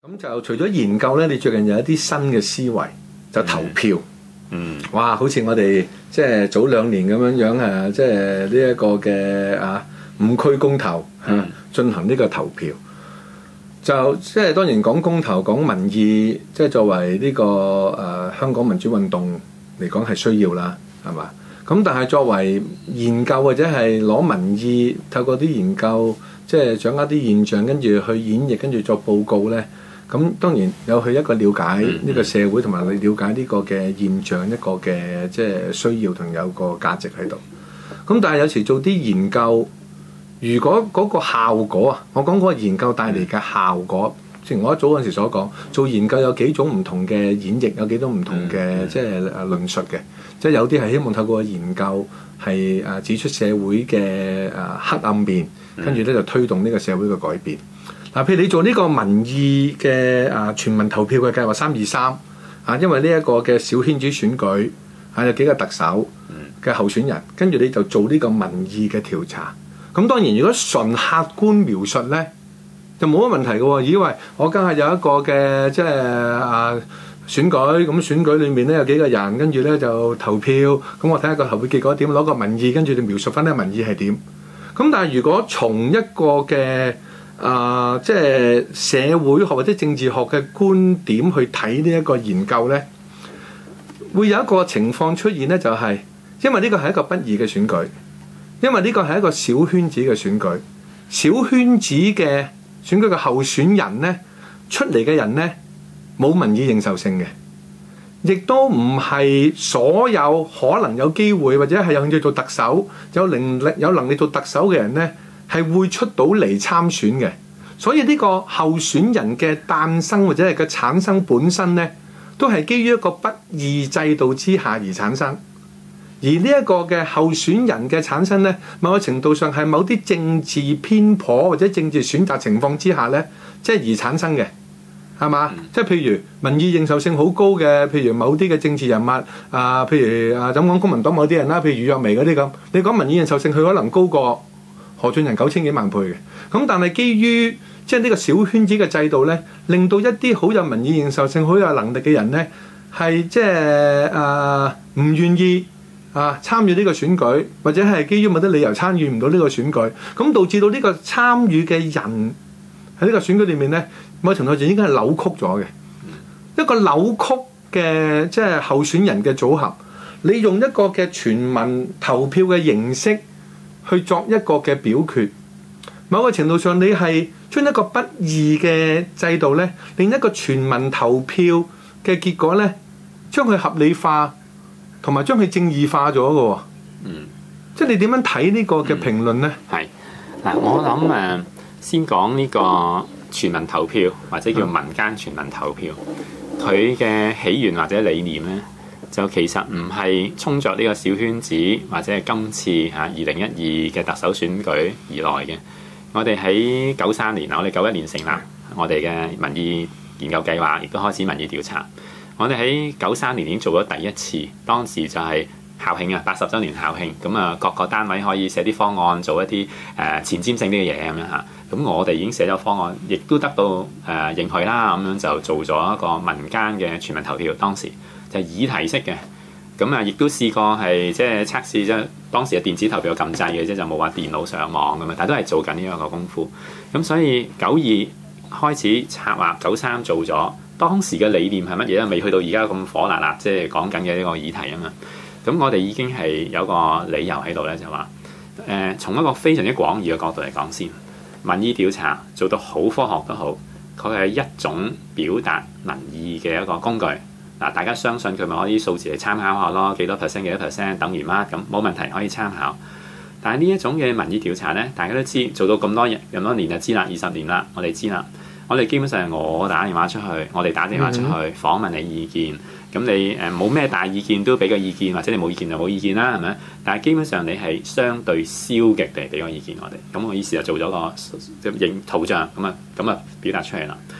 咁就除咗研究咧，你最近有一啲新嘅思維，就投票。哇！好似我哋即係早2年咁樣啊，即係呢一個嘅5區公投進行呢個投票。就即係當然講公投講民意，即係作為呢個香港民主運動嚟講係需要啦，係嘛？咁但係作為研究或者係攞民意，透過啲研究即係掌握啲現象，跟住去演繹，跟住作報告咧。咁當然有去一個了解呢個社會同埋你了解呢個嘅現象，一個嘅即係需要同有個價值喺度。咁但係有時做啲研究，如果嗰個效果啊，我講嗰個研究帶嚟嘅效果，正如我一早嗰陣時所講，做研究有幾種唔同嘅演繹，有幾種唔同嘅即係論述嘅。即係有啲係希望透過研究係指出社會嘅黑暗面，跟住咧就推動呢個社會嘅改變。嗱，譬如你做呢個民意嘅全民投票嘅計劃323因為呢一個嘅小圈子選舉有幾個特首嘅候選人，跟住你就做呢個民意嘅調查。咁當然如果純客觀描述咧，就冇乜問題嘅喎。以為我梗係有一個嘅即係選舉，咁選舉裏面咧有幾個人，跟住咧就投票，咁我睇下個投票結果點，攞個民意跟住你描述翻呢個民意係點。咁但係如果從一個嘅即係社會學或者政治學嘅觀點去睇呢一個研究呢，會有一個情況出現呢，就係因為呢個係一個不義嘅選舉，因為呢個係一個小圈子嘅選舉，小圈子嘅選舉嘅候選人呢，出嚟嘅人呢，冇民意認受性嘅，亦都唔係所有可能有機會或者係有興趣做特首、有能力做特首嘅人呢，係會出到嚟參選嘅。所以呢個候選人嘅誕生或者係嘅產生本身呢，都係基於一個不義制度之下而產生。而呢一個嘅候選人嘅產生呢，某個程度上係某啲政治偏頗或者政治選擇情況之下呢，即係而產生嘅，係嘛？即係譬如民意認受性好高嘅，譬如某啲嘅政治人物譬如咁講公民黨某啲人啦，譬如余若薇嗰啲咁，你講民意認受性佢可能高過何俊仁9000幾萬倍嘅。咁但係基於即係呢個小圈子嘅制度咧，令到一啲好有民意認受性、好有能力嘅人咧，係即係唔願意參與呢個選舉，或者係基於某啲理由參與唔到呢個選舉，咁導致到呢個參與嘅人喺呢個選舉裏面咧，某程度上已經係扭曲咗嘅。一個扭曲嘅即係候選人嘅組合，你用一個嘅全民投票嘅形式去作一個嘅表決，某個程度上你係將一個不義嘅制度咧，令一個全民投票嘅結果咧，將佢合理化同埋將佢正義化咗嘅喎。即係你點樣睇呢個嘅評論咧？ 係嗱，我諗先講呢個全民投票或者叫民間全民投票，佢嘅起源或者理念咧，就其實唔係衝着呢個小圈子或者係今次2012嘅特首選舉而來嘅。我哋喺93年我哋91年成立我哋嘅民意研究計劃，亦都開始民意調查。我哋喺93年已經做咗第一次，當時就係校慶80週年校慶，咁各個單位可以寫啲方案，做一啲前瞻性啲嘅嘢咁樣嚇。咁我哋已經寫咗方案，亦都得到認許啦。咁樣就做咗一個民間嘅全民投票，當時就係議題式嘅。咁亦都試過係即係測試，即係當時嘅電子投票撳掣嘅啫，就冇話電腦上網咁樣，但係都係做緊呢一個功夫。咁所以92開始策劃，93做咗。當時嘅理念係乜嘢咧？未去到而家咁火辣辣，即係講緊嘅呢個議題啊嘛。咁我哋已經係有個理由喺度咧，就話從一個非常之廣義嘅角度嚟講先，民意調查做到好科學都好，佢係一種表達民意嘅一個工具。大家相信佢咪可以數字嚟參考下咯，幾多 percent 幾多 percent 等於乜咁，冇問題可以參考。但係呢一種嘅民意調查咧，大家都知做到咁多年就知啦，20年啦，我哋知啦。我哋基本上係我打電話出去，我哋打電話出去訪問你意見，咁你冇咩大意見都俾個意見，或者你冇意見就冇意見啦，係咪？但係基本上你係相對消極地俾個意見我哋，咁我於是就做咗個影圖像咁啊表達出嚟啦。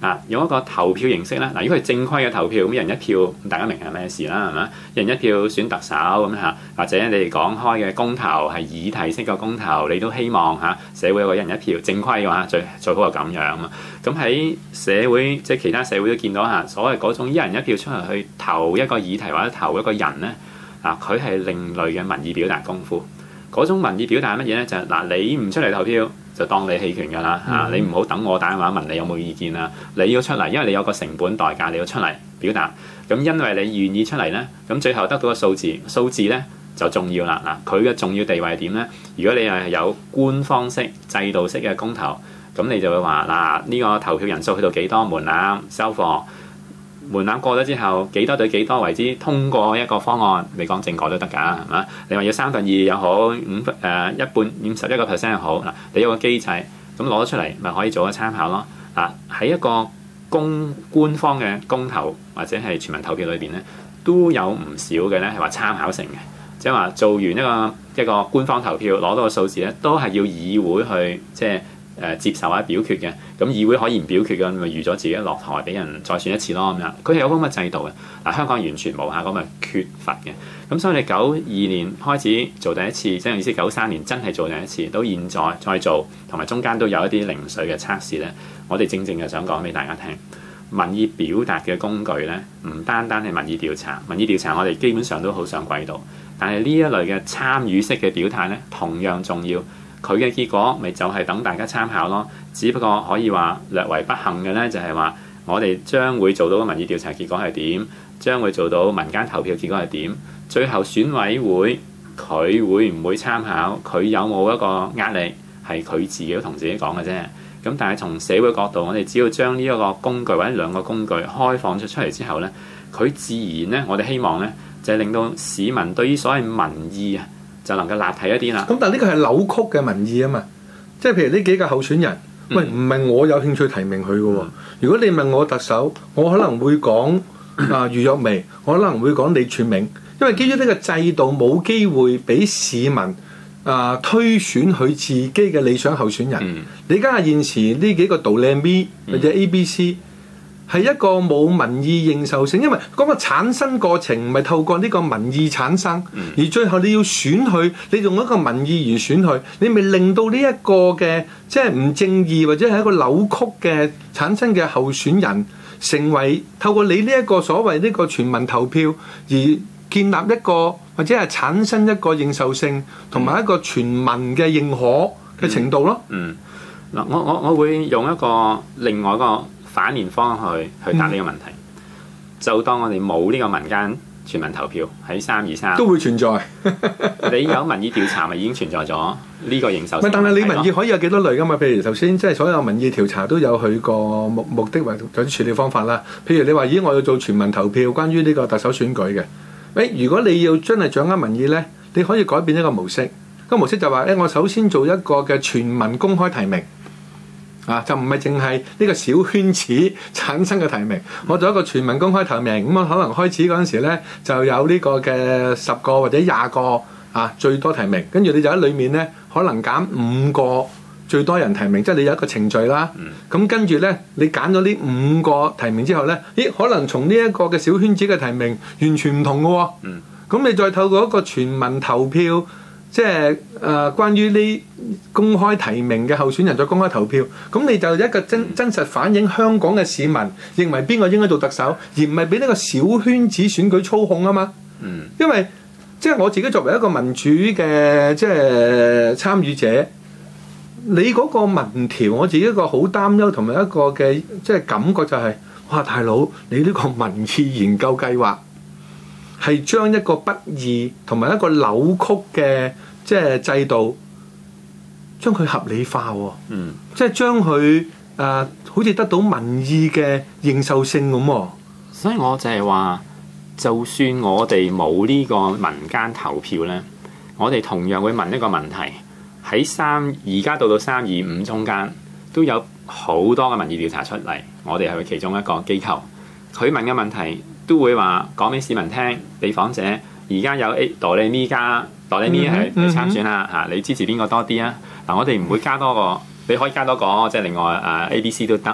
用一個投票形式咧，如果係正規嘅投票，咁一人一票，咁大家明係咩事啦，係咪？一人一票選特首咁嚇，或者你哋講開嘅公投係議題式嘅公投，你都希望社會有個一人一票正規嘅話，最好係咁樣啊。咁喺社會即係其他社會都見到所謂嗰種一人一票出嚟去投一個議題或者投一個人咧，佢係另類嘅民意表達功夫。嗰種民意表達係乜嘢咧？就係你唔出嚟投票，就當你棄權㗎啦。你唔好等我打電話問你有冇意見啦。你要出嚟，因為你有個成本代價，你要出嚟表達。咁因為你願意出嚟咧，咁最後得到個數字咧就重要啦。佢嘅重要地位係點咧？如果你係有官方式、制度式嘅公投，咁你就會話呢個投票人數去到幾多門檻收貨。門檻過咗之後，幾多對幾多為之通過一個方案？你講政改都得㗎，係嘛？你話要2/3又好，一半51% 又好，你有個機制，咁攞咗出嚟咪可以做個參考咯。喺一個官方嘅公投或者係全民投票裏邊咧，都有唔少嘅咧係話參考性嘅，即係話做完一個官方投票攞到個數字咧，都係要議會去即係接受或者表決嘅。咁議會可以唔表決嘅，咪預咗自己落台俾人再選一次咯咁樣。佢係有咁嘅制度嘅。香港完全冇咁嘅缺乏嘅。咁所以你92年開始做第一次，即係意思93年真係做第一次，到現在再做，同埋中間都有一啲零碎嘅測試咧。我哋正就想講俾大家聽，民意表達嘅工具咧，唔單單係民意調查。民意調查我哋基本上都好上軌道，但係呢一類嘅參與式嘅表態咧，同樣重要。佢嘅結果咪就係等大家參考咯，只不過可以話略為不幸嘅咧，就係話我哋將會做到嘅民意調查結果係點，將會做到民間投票結果係點，最後選委會佢會唔會參考，佢有冇一個壓力係佢自己同自己講嘅啫。咁但係從社會角度，我哋只要將呢一個工具或者兩個工具開放咗出嚟之後咧，佢自然咧，我哋希望咧就係令到市民對於所謂民意就能夠立體一啲啦。咁但係呢個係扭曲嘅民意啊嘛，即係譬如呢幾個候選人，喂，唔係我有興趣提名佢嘅喎。如果你問我特首，我可能會講余若薇，我可能會講李柱銘，因為基於呢個制度冇機會俾市民推選佢自己嘅理想候選人。你而家現時呢幾個道理咪或者 ABC。係一個冇民意認受性，因為嗰個產生過程唔係透過呢個民意產生，而最後你要選佢，你用一個民意而選佢，你咪令到呢一個嘅即係唔正義或者係一個扭曲嘅產生嘅候選人，成為透過你呢一個所謂呢個全民投票而建立一個或者係產生一個認受性同埋一個全民嘅認可嘅程度咯。 我會用一個另外一個反面方去答呢個問題，就當我哋冇呢個民間全民投票喺323 都會存在。 你有民意調查咪已經存在咗呢個認受性？ 但係你民意可以有幾多類噶嘛？譬如頭先即係所有民意調查都有佢個目的或者處理方法啦。譬如你話我要做全民投票，關於呢個特首選舉嘅，如果你要真係掌握民意咧，你可以改變一個模式。個模式就話我首先做一個嘅全民公開提名。就唔係淨係呢個小圈子產生嘅提名，我做一個全民公開提名，咁可能開始嗰陣時咧就有呢個嘅10個或者20個最多提名，跟住你就喺裡面咧可能揀5個最多人提名，即係你有一個程序啦。咁跟住咧你揀咗呢5個提名之後咧，可能從呢一個嘅小圈子嘅提名完全唔同嘅喎。咁你再透過一個全民投票。即係關於呢公開提名嘅候選人再公開投票，咁你就一個真實反映香港嘅市民認為邊個應該做特首，而唔係俾呢個小圈子選舉操控啊嘛。因為即係我自己作為一個民主嘅即係參與者，你嗰個民調，我自己一個好擔憂同埋一個嘅即係感覺就係，哇大佬，你呢個民意研究計劃係將一個不義同埋一個扭曲嘅即係制度，將佢合理化喎。即係將佢好似得到民意嘅認受性咁喎。 所以我就係話，就算我哋冇呢個民間投票咧，我哋同樣會問一個問題：喺而家到325中間都有好多嘅民意調查出嚟，我哋係其中一個機構，佢問嘅問題。都會話講俾市民聽，被訪者而家有哆唻咪加哆唻咪去參選啦。你支持邊個多啲啊？我哋唔會加多個，你可以加多個，即係另外ABC 都得。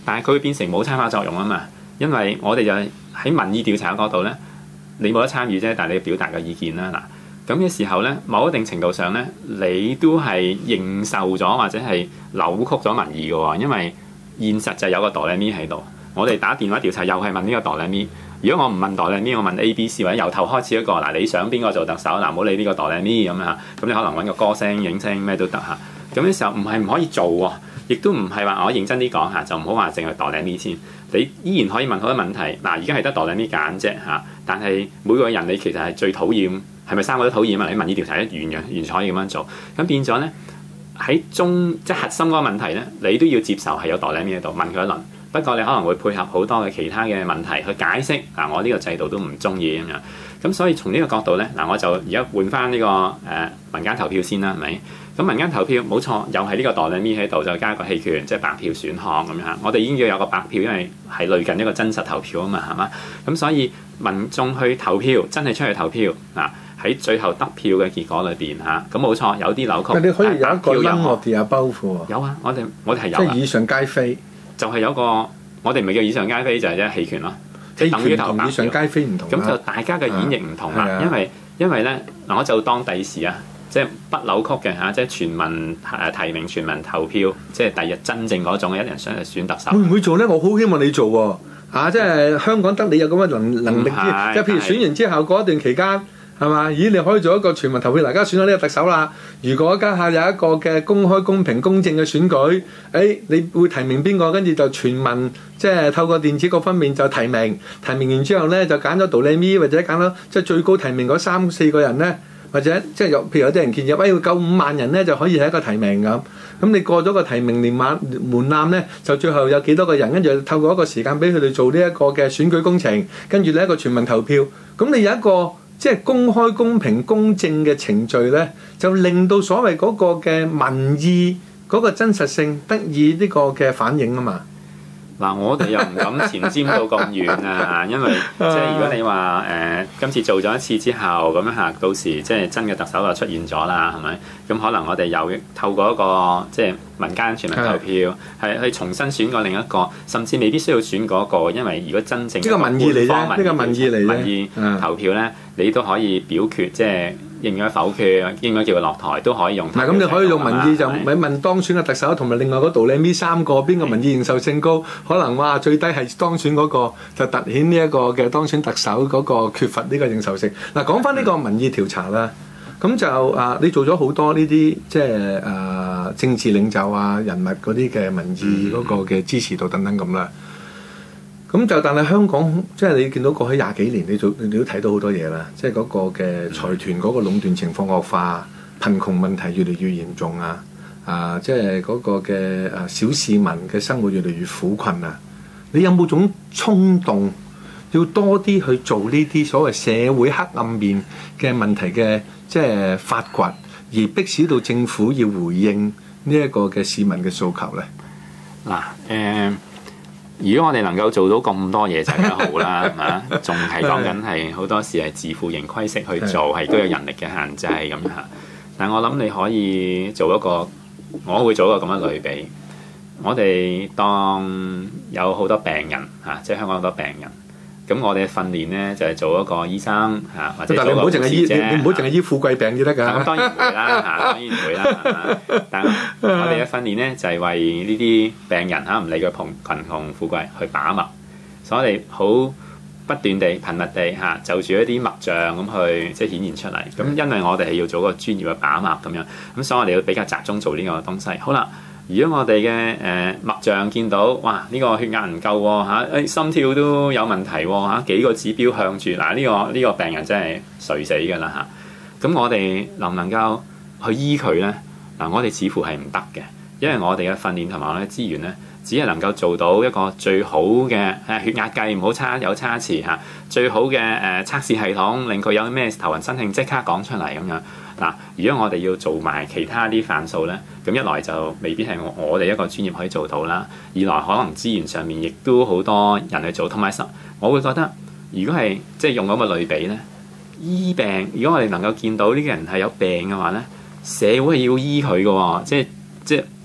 但係佢會變成冇參考作用啊嘛，因為我哋就喺民意調查嘅角度咧，你冇得參與啫，但係你要表達個意見啦嗱。咁嘅時候咧，某一定程度上咧，你都係認受咗或者係扭曲咗民意嘅喎，因為現實就有個哆唻咪喺度。我哋打電話調查又係問呢個哆唻咪。如果我唔問哆唻咪，我問 A、B、C 或者由頭開始一個嗱，你想邊個做特首嗱？唔好理呢個哆唻咪咁嚇，咁你可能揾個歌星、影星咩都得嚇。咁嘅時候唔係唔可以做喎，亦都唔係話我認真啲講嚇，就唔好話淨係哆唻咪先。你依然可以問好多問題嗱，而家係得哆唻咪揀啫嚇，但係每個人你其實係最討厭，係咪三個都討厭啊？你民意調查一完全可以咁樣做，咁變咗咧喺即係核心嗰個問題咧，你都要接受係有哆唻咪喺度問佢一輪。不過你可能會配合好多嘅其他嘅問題去解釋嗱，我呢個制度都唔中意咁樣。咁所以從呢個角度咧，嗱我就而家換翻呢個民間投票先啦，係咪？咁民間投票冇錯，又係呢個哆唻咪喺度，就加一個棄權，即係白票選項咁樣。我哋已經要有個白票，因為係類近一個真實投票啊嘛，係嘛？咁所以民眾去投票，真係出去投票嗱，喺最後得票嘅結果裏邊嚇，咁冇錯有啲扭曲。 但你可以有一個音樂嘅包袱喎。 有啊，我哋係有。 即係以上皆非。就係有個我哋唔係叫以上皆非，就係啫棄權咯，即係等於投白票。 以上皆非唔同。 咁就大家嘅演繹唔同啦，因為咧嗱，我就當第時啊，即係不扭曲嘅嚇，即係全民提名、全民投票，即係第日真正嗰種一人選特首。 會唔會做咧？我好希望你做喎，即係香港得你有咁嘅能力啫。即係譬如選完之後嗰一段期間。係嘛？咦，你可以做一個全民投票，大家選咗呢個特首啦。如果家下有一個嘅公開、公平、公正嘅選舉，你會提名邊個？跟住就全民即係透過電子各方面就提名。提名完之後咧，就揀咗哆唻咪，或者揀咗即係最高提名嗰3-4個人咧，或者即係譬如有啲人建議，要夠5萬人咧就可以係一個提名咁。咁你過咗個提名門檻咧，就最後有幾多個人，跟住透過一個時間俾佢哋做呢一個嘅選舉工程，跟住呢一個全民投票。咁你有一個即係公開、公平、公正嘅程序咧，就令到所謂嗰個嘅民意嗰個真實性得以呢個嘅反映啊嘛。 嗱，我哋又唔敢前瞻到咁遠啊，因為即係如果你話今次做咗一次之後咁樣嚇，到時即係真嘅特首就出現咗啦，係咪？咁可能我哋又透過一個即係民間全民投票，係去重新選過另一個，甚至未必需要選嗰個，因為如果真正呢個民意嚟啫，呢個民意嚟啫， 民意投票咧，你都可以表決，即係應該否決，應該叫佢落台都可以用。 咁你可以用民意就咪問當選嘅特首同埋另外嗰度咧，呢3個邊個民意認受性高？可能哇最低係當選嗰個，就凸顯呢一個嘅當選特首嗰個缺乏呢個認受性。嗱，講翻呢個民意調查啦，咁就你做咗好多呢啲即係政治領袖啊人物嗰啲嘅民意嗰個嘅支持度等等咁啦。咁就但係香港即係你見到過去20幾年，你都睇到好多嘢啦，即係嗰個嘅財團嗰個壟斷情況惡化，貧窮問題越嚟越嚴重啊！即係嗰個嘅小市民嘅生活越嚟越苦困啊！你有冇種衝動要多啲去做呢啲所謂社會黑暗面嘅問題嘅即係發掘，而迫使到政府要回應呢一個嘅市民嘅訴求咧？ 嗱，如果我哋能夠做到咁多嘢就更加好啦，係嘛？仲係講緊係好多時係自負盈虧式去做，係都有人力嘅限制咁嚇。但我諗你可以做一個，我會做一個咁嘅類比。我哋當有好多病人嚇，即係香港好多病人。咁我哋嘅訓練咧就係做一個醫生嚇，或者做一個護士啫。 你唔好淨係醫富貴病至得㗎。 咁當然唔會啦嚇，當然唔會啦。但我哋嘅訓練咧就係為呢啲病人嚇，唔理佢貧窮富貴去把脈。所以我哋好不斷地頻密地嚇，就住一啲脈象咁去即係顯現出嚟。咁因為我哋係要做個專業嘅把脈咁樣，咁所以我哋要比較集中做呢個東西。好啦。如果我哋嘅脈象見到，哇！呢個血壓唔夠喎，心跳都有問題喎，幾個指標向住嗱，呢個病人真係垂死㗎啦嚇。咁我哋能唔能夠去醫佢咧？嗱，我哋似乎係唔得嘅，因為我哋嘅訓練同埋我哋資源咧，只係能夠做到一個最好嘅血壓計唔好有差池嚇，最好嘅測試系統令佢有咩頭暈身㷫即刻講出嚟咁樣。嗱，如果我哋要做埋其他啲範數咧，咁一來就未必係我哋一個專業可以做到啦；二來可能資源上面亦都好多人去做，同埋我會覺得，如果係即係用咁嘅類比咧，醫病，如果我哋能夠見到呢個人係有病嘅話咧，社會係要醫佢嘅喎，即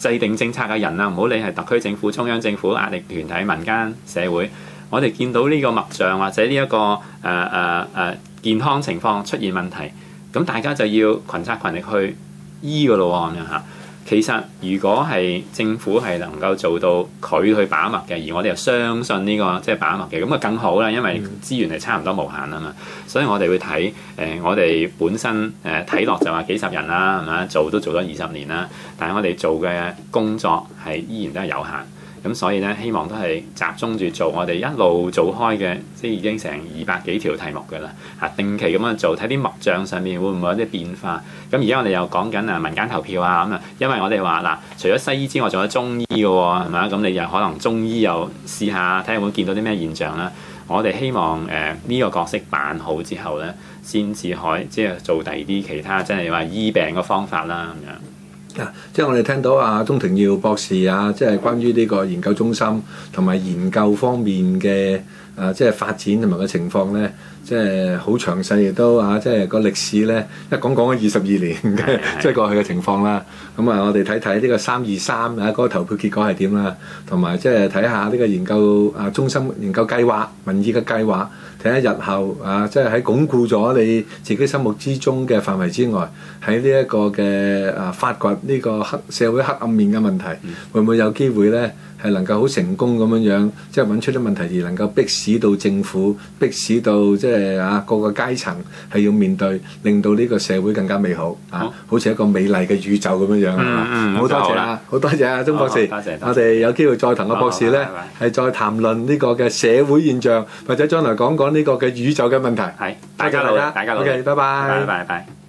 制定政策嘅人啊，唔好理係特區政府、中央政府、壓力團體、民間社會，我哋見到呢個脈象或者呢一個健康情況出現問題，咁大家就要群策群力去醫㗎咯喎咁樣嚇。其實如果係政府係能夠做到佢去把脈嘅，而我哋又相信呢個即係把脈嘅，咁啊更好啦，因為資源係差唔多無限啊嘛。所以我哋會睇我哋本身睇落就話幾十人啦，係咪？做都做咗20年啦，但係我哋做嘅工作係依然都係有限。咁所以咧，希望都係集中住做我哋一路做開嘅，即係已經成200幾條題目嘅啦。嚇，定期咁樣做，睇啲脈象上面會唔會有啲變化。咁而家我哋又講緊民間投票啊咁啊，因為我哋話嗱，除咗西醫之外，仲有中醫嘅喎，係咪啊？咁你又可能中醫又試下睇下會唔會見到啲咩現象啦。我哋希望呢個角色扮好之後咧，先至可以即係做第二啲其他，即係話醫病嘅方法啦咁樣。 即係我哋聽到鍾庭耀博士即係關於呢個研究中心同埋研究方面嘅即係發展同埋個情況咧，即係好詳細，亦都即係個歷史咧，一講咗22年嘅即係過去嘅情況啦。咁我哋睇睇呢個323嗰個投票結果係點啦，同埋即係睇下呢個研究中心研究計劃、民意嘅計劃，睇下日後即係喺鞏固咗你自己心目之中嘅範圍之外，喺呢一個嘅發掘呢個社會黑暗面嘅問題，會唔會有機會咧係能夠好成功咁樣，即係揾出啲問題而能夠迫使到政府，迫使到即係各個階層係要面對，令到呢個社會更加美好好似一個美麗嘅宇宙咁樣樣。好多謝好多謝鍾博士，我哋有機會再同個博士咧係再談論呢個嘅社會現象，或者將來講講呢個嘅宇宙嘅問題。 係，大家好，大家好。 OK，拜拜。 拜拜。